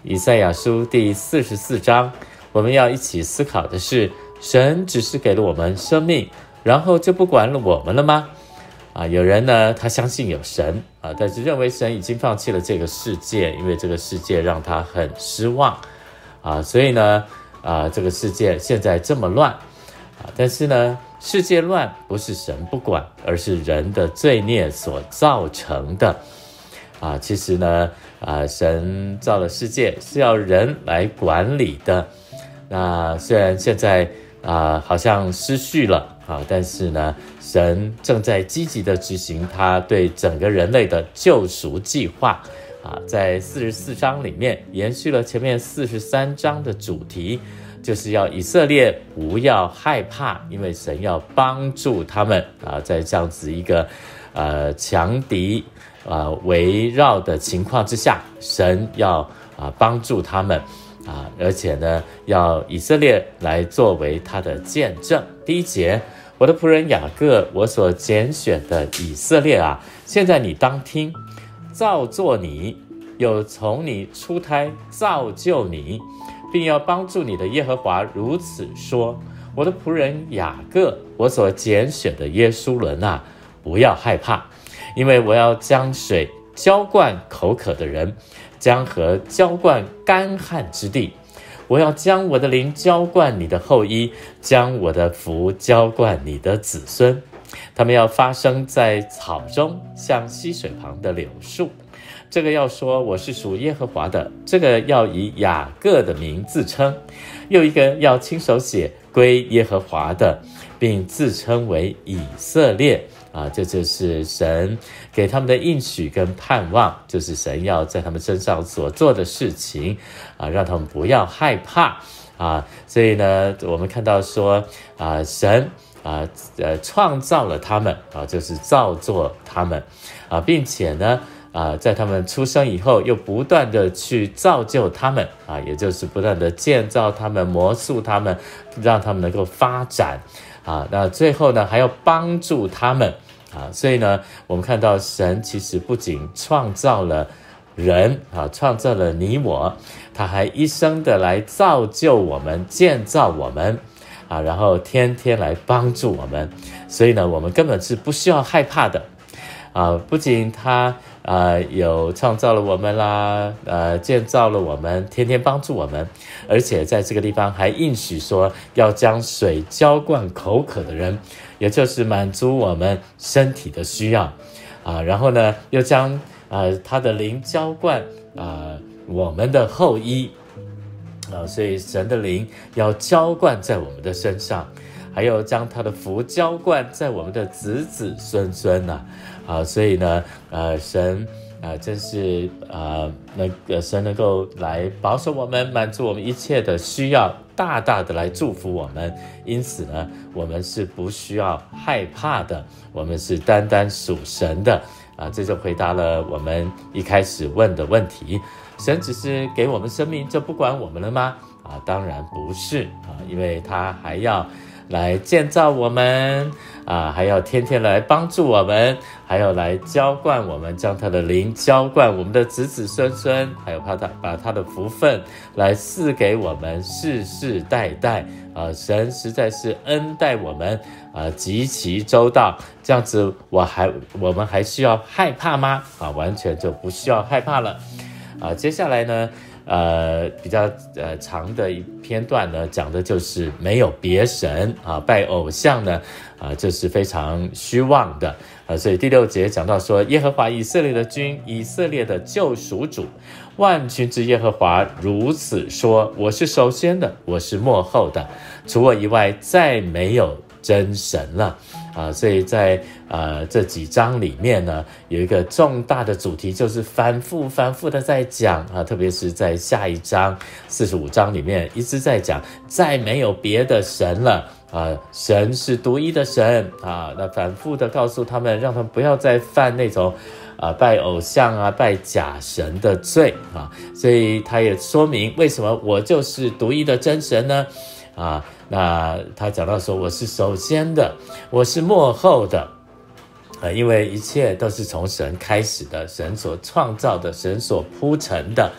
以赛亚书第44章，我们要一起思考的是，神只是给了我们生命，然后就不管了我们了吗？有人呢，他相信有神但是认为神已经放弃了这个世界，因为这个世界让他很失望所以呢这个世界现在这么乱但是呢，世界乱不是神不管，而是人的罪孽所造成的其实呢神造了世界是要人来管理的。那虽然现在好像失序了但是呢，神正在积极的执行他对整个人类的救赎计划在44章里面延续了前面43章的主题，就是要以色列不要害怕，因为神要帮助他们在这样子一个强敌围绕的情况之下，神要帮助他们而且呢，要以色列来作为他的见证。第一节，我的仆人雅各，我所拣选的以色列现在你当听，造作你，有从你出胎造就你，并要帮助你的耶和华如此说：我的仆人雅各，我所拣选的耶书伦不要害怕，因为我要将水浇灌口渴的人，江河浇灌干旱之地。我要将我的灵浇灌你的后裔，将我的福浇灌你的子孙。他们要发生在草中，像溪水旁的柳树。这个要说我是属耶和华的，这个要以雅各的名自称，又一个要亲手写归耶和华的，并自称为以色列这就是神给他们的应许跟盼望，就是神要在他们身上所做的事情让他们不要害怕所以呢，我们看到说神创造了他们就是造作他们并且呢在他们出生以后又不断的去造就他们也就是不断的建造他们，磨塑他们，让他们能够发展那最后呢还要帮助他们所以呢我们看到神其实不仅创造了人创造了你我，他还一生的来造就我们，建造我们然后天天来帮助我们。所以呢我们根本是不需要害怕的不仅他有创造了我们啦建造了我们，天天帮助我们，而且在这个地方还应许说要将水浇灌口渴的人，也就是满足我们身体的需要然后呢又将他的灵浇灌我们的后裔所以神的灵要浇灌在我们的身上，还有将他的福浇灌在我们的子子孙孙所以呢神真是神能够来保守我们，满足我们一切的需要，大大的来祝福我们。因此呢我们是不需要害怕的，我们是单单属神的这就回答了我们一开始问的问题，神只是给我们生命就不管我们了吗当然不是因为他还要来建造我们还要天天来帮助我们，还要来浇灌我们，将他的灵浇灌我们的子子孙孙，还有把他的福分来赐给我们世世代代神实在是恩待我们极其周到，这样子我们还需要害怕吗完全就不需要害怕了接下来呢比较长的一篇段呢，讲的就是没有别神拜偶像呢这是非常虚妄的所以第6节讲到说，耶和华以色列的君，以色列的救赎主，万军之耶和华如此说：我是首先的，我是末后的，除我以外再没有真神了所以在这几章里面呢，有一个重大的主题，就是反复的在讲特别是在下一章45章里面一直在讲，再没有别的神了神是独一的神那反复的告诉他们，让他们不要再犯那种拜偶像拜假神的罪所以他也说明为什么我就是独一的真神呢那他讲到说，我是首先的，我是末后的因为一切都是从神开始的，神所创造的，神所铺陈的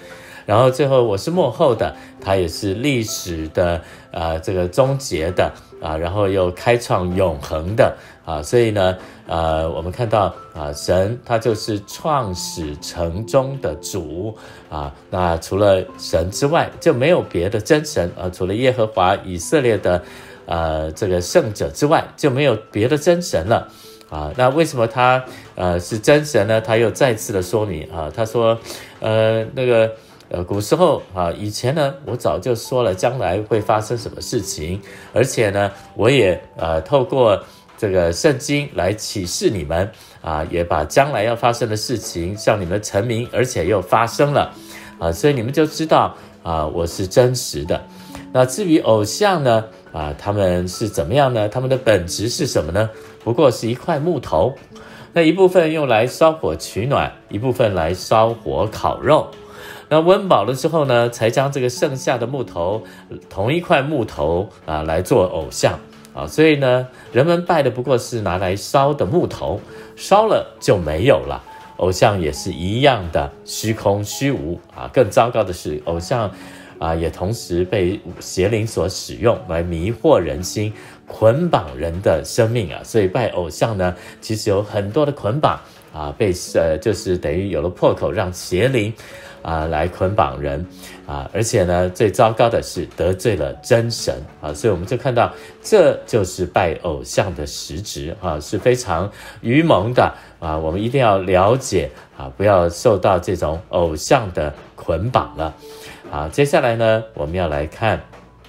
然后最后我是末后的，他也是历史的这个终结的然后又开创永恒的所以呢我们看到神他就是创始成终的主那除了神之外就没有别的真神除了耶和华以色列的这个圣者之外就没有别的真神了那为什么他是真神呢？他又再次的说明他说那个古时候以前呢我早就说了将来会发生什么事情，而且呢我也透过这个圣经来启示你们也把将来要发生的事情向你们陈明，而且又发生了所以你们就知道我是真实的。那至于偶像呢他们是怎么样呢？他们的本质是什么呢？不过是一块木头，那一部分用来烧火取暖，一部分来烧火烤肉。那温饱了之后呢，才将这个剩下的木头，同一块木头来做偶像所以呢，人们拜的不过是拿来烧的木头，烧了就没有了。偶像也是一样的虚空虚无更糟糕的是，偶像也同时被邪灵所使用来迷惑人心，捆绑人的生命所以拜偶像呢，其实有很多的捆绑被就是等于有了破口，让邪灵来捆绑人而且呢最糟糕的是得罪了真神所以我们就看到这就是拜偶像的实质是非常愚蒙的我们一定要了解不要受到这种偶像的捆绑了接下来呢我们要来看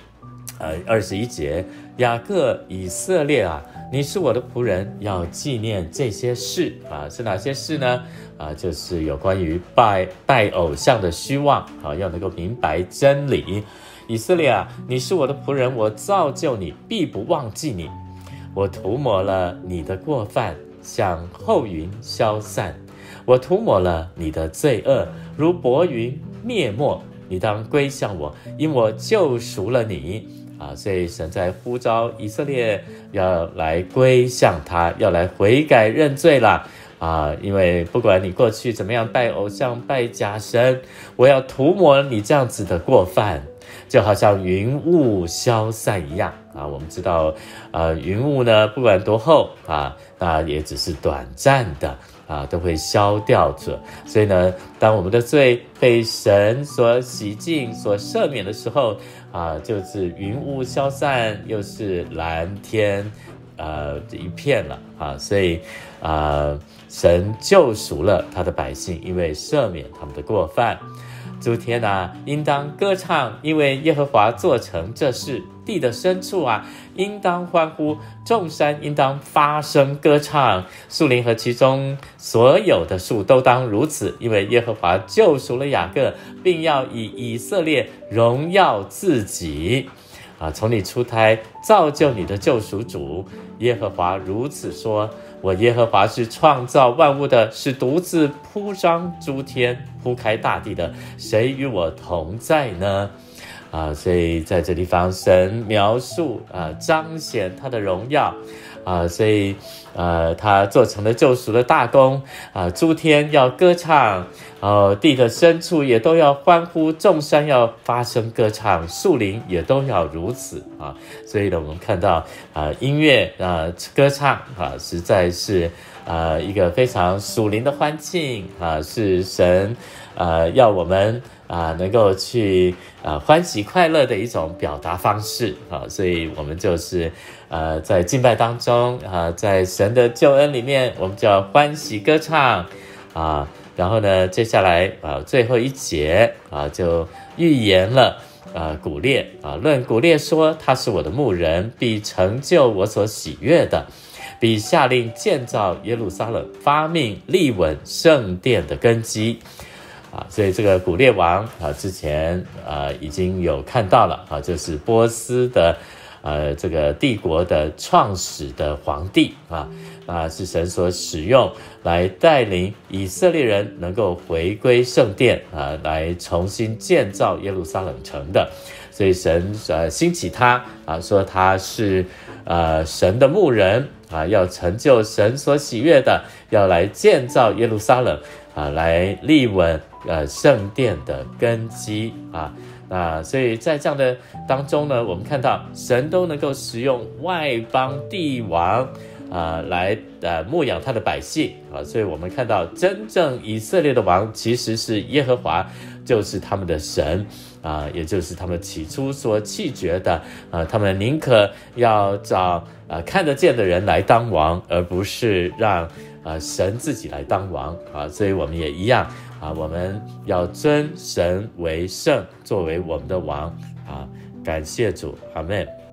21节，雅各以色列你是我的仆人，要纪念这些事是哪些事呢就是有关于拜偶像的虚妄要能够明白真理。以色列你是我的仆人，我造就你，必不忘记你。我涂抹了你的过犯，像厚云消散；我涂抹了你的罪恶，如薄云灭没。你当归向我，因我救赎了你所以神在呼召以色列要来归向他，要来悔改认罪了因为不管你过去怎么样拜偶像拜假神，我要涂抹你这样子的过犯，就好像云雾消散一样我们知道云雾呢不管多厚那也只是短暂的都会消掉着。所以呢当我们的罪被神所洗净所赦免的时候就是云雾消散，又是蓝天一片了所以神救赎了他的百姓，因为赦免他们的过犯。诸天应当歌唱，因为耶和华做成这事。地的深处应当欢呼，众山应当发声歌唱，树林和其中所有的树都当如此，因为耶和华救赎了雅各，并要以以色列荣耀自己从你出胎造就你的救赎主。耶和华如此说，我耶和华是创造万物的，是独自铺张诸天铺开大地的，谁与我同在呢所以在这地方神描述彰显他的荣耀所以他做成了救赎的大功诸天要歌唱地的深处也都要欢呼，众山要发声歌唱，树林也都要如此所以呢我们看到音乐歌唱实在是一个非常属灵的欢庆是神要我们能够去欢喜快乐的一种表达方式所以我们就是在敬拜当中在神的救恩里面，我们就要欢喜歌唱然后呢接下来最后一节就预言了古列论古列说，他是我的牧人，必成就我所喜悦的，必下令建造耶路撒冷，发命立稳圣殿的根基所以这个古列王之前已经有看到了就是波斯的这个帝国的创始的皇帝是神所使用来带领以色列人能够回归圣殿来重新建造耶路撒冷城的。所以神兴起他说他是神的牧人要成就神所喜悦的，要来建造耶路撒冷来立稳圣殿的根基啊。那所以在这样的当中呢，我们看到神都能够使用外邦帝王来牧养他的百姓啊，所以我们看到真正以色列的王其实是耶和华，就是他们的神啊，也就是他们起初所弃绝的他们宁可要找看得见的人来当王，而不是让神自己来当王啊。所以我们也一样啊，我们要尊神为圣，作为我们的王啊。感谢主，阿们。